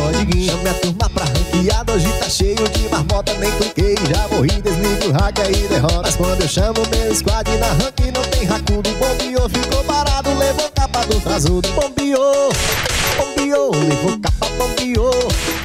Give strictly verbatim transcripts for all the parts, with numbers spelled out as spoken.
codiguinho. Minha turma pra ranqueada hoje tá cheio de marmota. Nem cliquei, já morri, desligo o hack aí derrota. Mas quando eu chamo meu squad na rank não tem racudo. Bombeou, ficou parado, levou capa do trazudo. Bombeou, bombeou, levou capa, bombeou.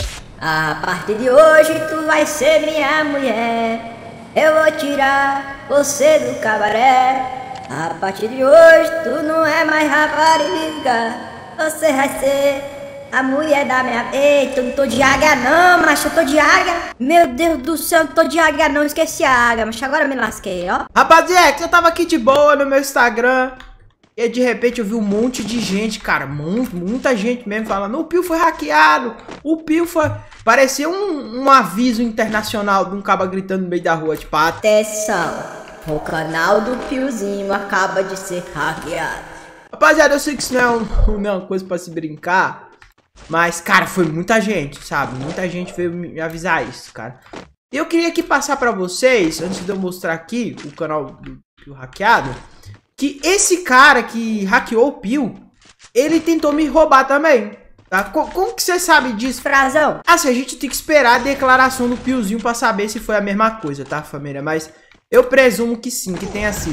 A partir de hoje tu vai ser minha mulher. Eu vou tirar você do cabaré. A partir de hoje tu não é mais rapariga. Você vai ser a mulher da minha... Eita, eu não tô de águia não, macho, eu tô de águia. Meu Deus do céu, eu não tô de águia não, esqueci a águia, mas agora eu me lasquei, ó. Rapaziada, eu tava aqui de boa no meu Instagram e de repente eu vi um monte de gente, cara, muito, muita gente mesmo falando: o Pio foi hackeado, o Pio foi... Parecia um, um aviso internacional de um caba gritando no meio da rua, tipo... Atenção, o canal do Piozinho acaba de ser hackeado. Rapaziada, eu sei que isso não é, um, não é uma coisa pra se brincar, mas, cara, foi muita gente, sabe? Muita gente veio me avisar isso, cara. E eu queria aqui passar pra vocês, antes de eu mostrar aqui o canal do Pio hackeado, que esse cara que hackeou o Pio, ele tentou me roubar também. Tá? Como, como que você sabe disso, Frazão? Assim, a gente tem que esperar a declaração do Piozinho pra saber se foi a mesma coisa, tá, família? Mas eu presumo que sim, que tenha sido.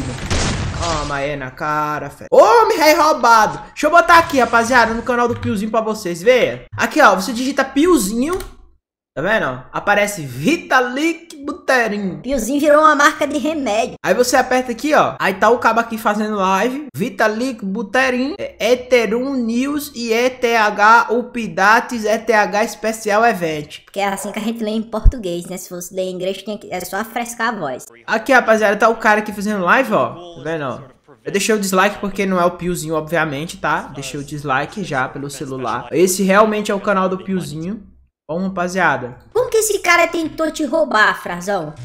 Toma aí na cara, fé. Ô, me rei roubado. Deixa eu botar aqui, rapaziada, no canal do Piozinho pra vocês verem. Aqui, ó, você digita Piozinho. Tá vendo? Aparece Vitalik Buterin. Piozinho virou uma marca de remédio. Aí você aperta aqui, ó. Aí tá o cabo aqui fazendo live. Vitalik Buterin, Ethereum News e E T H Updates E T H Special Event. Porque é assim que a gente lê em português, né? Se fosse ler em inglês, tinha que... é só frescar a voz. Aqui, rapaziada, tá o cara aqui fazendo live, ó. Tá vendo, ó? Eu deixei o dislike porque não é o Piozinho, obviamente, tá? Deixei o dislike já pelo celular. Esse realmente é o canal do Piozinho. Bom, rapaziada. Como que esse cara tentou te roubar, Frazão?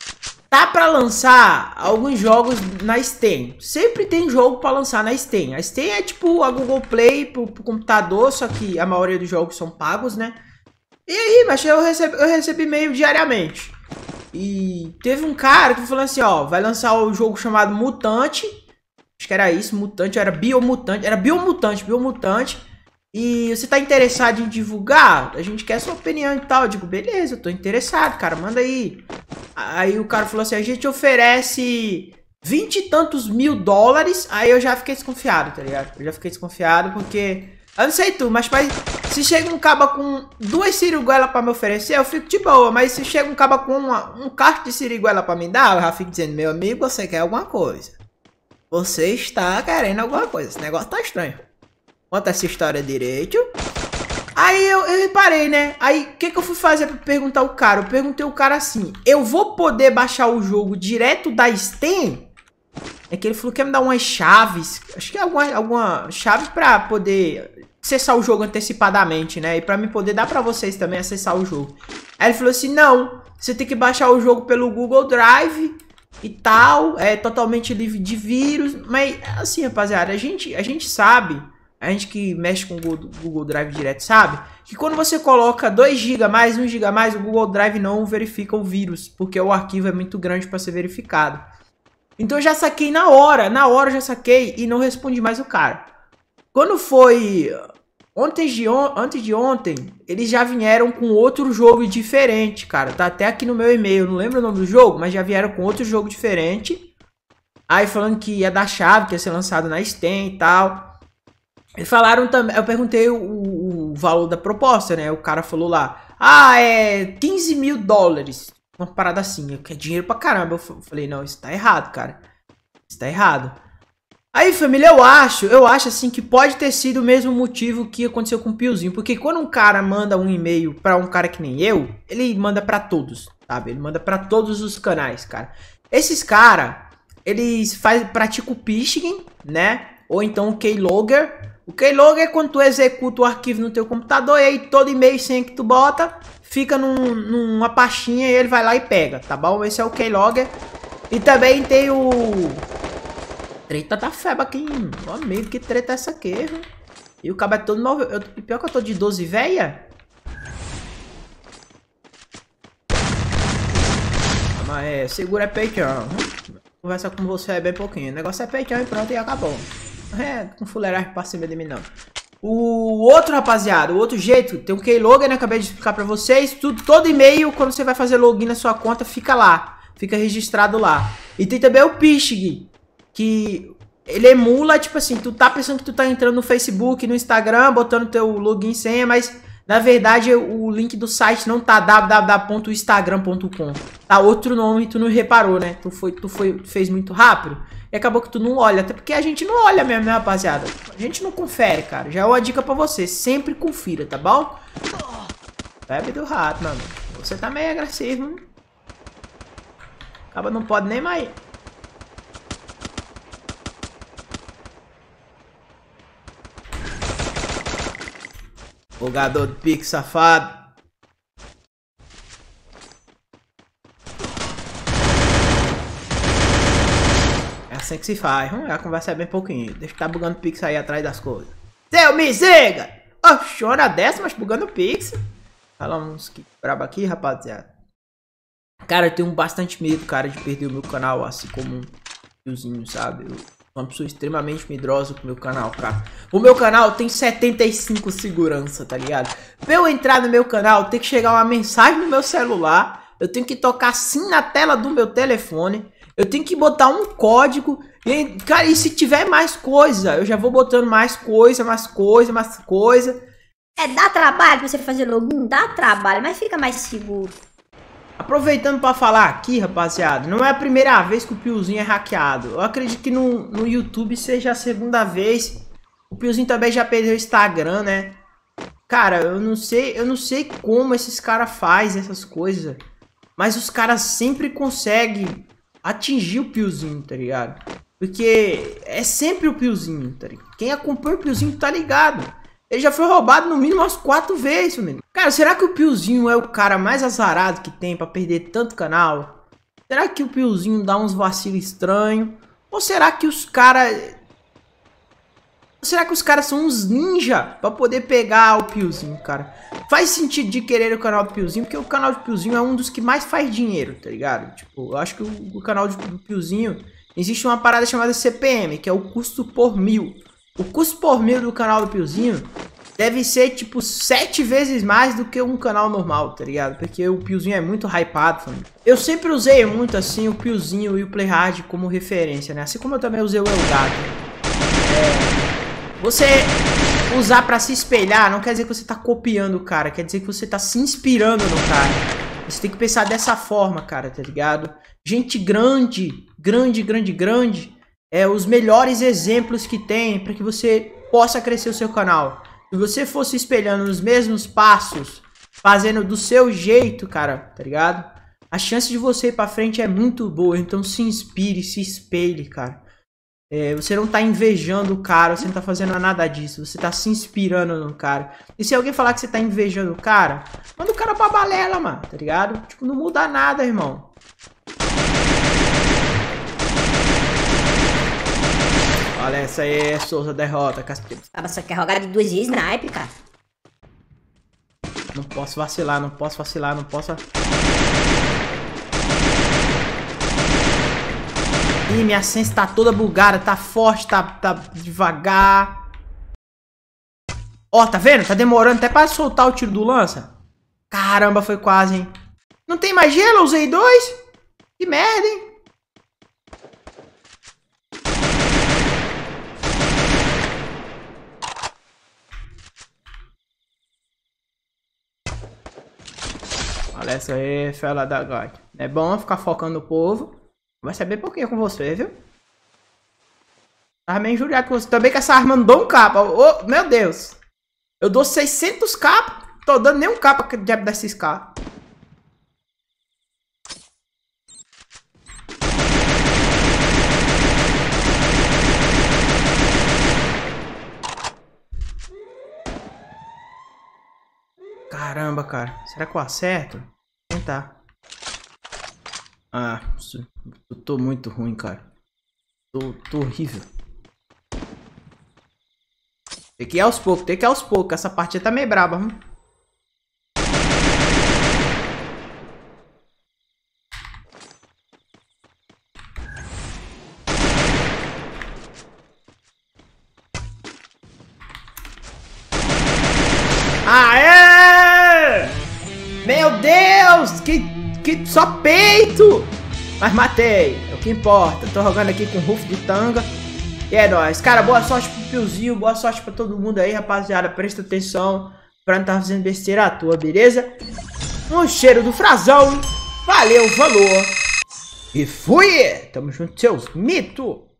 Tá pra lançar alguns jogos na Steam. Sempre tem jogo pra lançar na Steam. A Steam é tipo a Google Play pro, pro computador, só que a maioria dos jogos são pagos, né? E aí, mas eu recebi, eu recebi e-mail diariamente. E teve um cara que falou assim, ó, vai lançar o jogo chamado Mutante. Acho que era isso, Mutante, era Biomutante. Era Biomutante, Biomutante. E você tá interessado em divulgar? A gente quer sua opinião e tal. Eu digo, beleza, eu tô interessado, cara, manda aí. Aí o cara falou assim, a gente oferece vinte e tantos mil dólares. Aí eu já fiquei desconfiado, tá ligado? Eu já fiquei desconfiado porque... Eu não sei tu, mas pai, se chega um caba com duas siriguelas pra me oferecer, eu fico de boa. Mas se chega um caba com uma, um cacho de siriguela pra me dar, eu já fico dizendo, meu amigo, você quer alguma coisa. Você está querendo alguma coisa, esse negócio tá estranho. Conta essa história direito. Aí eu, eu reparei, né? Aí o que, que eu fui fazer pra perguntar o cara? Eu perguntei o cara assim, eu vou poder baixar o jogo direto da Steam? É que ele falou que ia me dar umas chaves. Acho que é alguma, alguma chave pra poder acessar o jogo antecipadamente, né? E pra mim poder dar pra vocês também acessar o jogo. Aí ele falou assim, não, você tem que baixar o jogo pelo Google Drive e tal. É totalmente livre de vírus. Mas assim, rapaziada, a gente, a gente sabe... A gente que mexe com o Google, Google Drive direto sabe que quando você coloca dois gigas mais, um giga mais, o Google Drive não verifica o vírus, porque o arquivo é muito grande para ser verificado. Então eu já saquei na hora, na hora eu já saquei e não respondi mais o cara. Quando foi ontem de on, antes de ontem, eles já vieram com outro jogo diferente, cara. Tá até aqui no meu e-mail, não lembro o nome do jogo, mas já vieram com outro jogo diferente. Aí falando que ia dar chave, que ia ser lançado na Steam e tal. Eles falaram também, eu perguntei o, o valor da proposta, né? O cara falou lá, ah, é quinze mil dólares. Uma parada assim, que é dinheiro pra caramba. Eu falei, não, isso tá errado, cara. Isso tá errado. Aí, família, eu acho, eu acho assim que pode ter sido o mesmo motivo que aconteceu com o Piozinho. Porque quando um cara manda um e-mail pra um cara que nem eu, ele manda pra todos, sabe? Ele manda pra todos os canais, cara. Esses caras, eles faz, praticam o phishing, né? Ou então o keylogger. O keylogger é quando tu executa o arquivo no teu computador e aí todo e-mail sem que tu bota fica num, numa pastinha e ele vai lá e pega, tá bom? Esse é o keylogger. E também tem o... Treta da feba aqui, meu amigo, que treta é essa aqui, viu? E o cabo é todo novo. Eu, pior que eu tô de doze véia. Mas é, segura é peitão. Conversa com você é bem pouquinho. O negócio é peitão e pronto e acabou. É, com fuleiragem pra cima de mim não. O outro, rapaziada, o outro jeito, tem um keylogger, né? Acabei de explicar pra vocês. Tudo, todo e-mail, quando você vai fazer login na sua conta, fica lá. Fica registrado lá. E tem também o phishing, que ele emula, tipo assim, tu tá pensando que tu tá entrando no Facebook, no Instagram, botando teu login e senha, mas na verdade o link do site não tá w w w ponto instagram ponto com. Tá outro nome e tu não reparou, né? Tu, foi, tu foi, fez muito rápido e acabou que tu não olha. Até porque a gente não olha mesmo, né, rapaziada? A gente não confere, cara. Já é uma dica pra você. Sempre confira, tá bom? Bebe do rato, mano. Você tá meio agressivo, né? Acaba não pode nem mais. Jogador do pique safado. É assim que se faz. Vamos lá, conversar bem pouquinho. Deixa eu estar bugando pix aí atrás das coisas. Seu miséria! Oxe, hora dessa, mas bugando pix. Fala uns que brabo aqui, rapaziada. Cara, eu tenho bastante medo, cara, de perder o meu canal, assim como um tiozinho, sabe? Eu sou uma pessoa extremamente medrosa com o meu canal, cara. O meu canal tem setenta e cinco segurança, tá ligado? Pra eu entrar no meu canal, tem que chegar uma mensagem no meu celular. Eu tenho que tocar assim na tela do meu telefone. Eu tenho que botar um código. E, cara, e se tiver mais coisa, eu já vou botando mais coisa, mais coisa, mais coisa. É, dá trabalho pra você fazer login? Dá trabalho, mas fica mais seguro. Aproveitando para falar aqui, rapaziada, não é a primeira vez que o Piozinho é hackeado. Eu acredito que no, no YouTube seja a segunda vez. O Piozinho também já perdeu o Instagram, né? Cara, eu não sei, eu não sei como esses caras fazem essas coisas, mas os caras sempre conseguem atingir o Piozinho, tá ligado? Porque é sempre o Piozinho, tá ligado? Quem acompanha o Piozinho tá ligado. Ele já foi roubado no mínimo umas quatro vezes, menino. Cara, será que o Piozinho é o cara mais azarado que tem pra perder tanto canal? Será que o Piozinho dá uns vacilos estranhos? Ou será que os caras... Será que os caras são uns ninja pra poder pegar o Piozinho, cara? Faz sentido de querer o canal do Piozinho, porque o canal do Piozinho é um dos que mais faz dinheiro, tá ligado? Tipo, eu acho que o, o canal do Piozinho... Existe uma parada chamada C P M, que é o custo por mil. O custo por mil do canal do Piozinho deve ser, tipo, sete vezes mais do que um canal normal, tá ligado? Porque o Piozinho é muito hypado, família. Eu sempre usei muito, assim, o Piozinho e o Playhard como referência, né? Assim como eu também usei o Elgato. É... Você usar pra se espelhar não quer dizer que você tá copiando o cara. Quer dizer que você tá se inspirando no cara. Você tem que pensar dessa forma, cara, tá ligado? Gente grande, grande, grande, grande... É os melhores exemplos que tem para que você possa crescer o seu canal. Se você fosse espelhando os mesmos passos, fazendo do seu jeito, cara, tá ligado? A chance de você ir pra frente é muito boa. Então se inspire, se espelhe, cara. É, você não tá invejando o cara, você não tá fazendo nada disso. Você tá se inspirando no cara. E se alguém falar que você tá invejando o cara, manda o cara pra balela, mano, tá ligado? Tipo, não muda nada, irmão. Olha, essa aí é Souza derrota, Castilho. Ah, você quer rogar de dois dias snipe, cara? Não posso vacilar, não posso vacilar, não posso... Ih, minha sense tá toda bugada, tá forte, tá, tá devagar. Ó, tá vendo? Tá demorando até pra soltar o tiro do lança. Caramba, foi quase, hein? Não tem mais gelo? Eu usei dois? Que merda, hein? Olha essa aí, fela da God. É bom ficar focando no povo. Vai ser bem pouquinho com você, viu? Tava meio injuriado com você. Também que essa arma não dou um capa. Oh, meu Deus. Eu dou seiscentos capas. Tô dando nem um capa que diabo desses caras. Caramba, cara. Será que eu acerto? Vou tentar. Ah, eu tô muito ruim, cara. Tô, tô horrível. Tem que ir aos poucos, tem que ir aos poucos. Essa partida tá meio braba, hein? Aê! Meu Deus, que, que só peito! Mas matei, é o que importa. Tô jogando aqui com Rufo de Tanga. E é nóis. Cara, boa sorte pro Piozinho, boa sorte pra todo mundo aí, rapaziada. Presta atenção pra não estar fazendo besteira à toa, beleza? Um cheiro do Frazão. Valeu, falou. E fui! Tamo junto, seus mitos!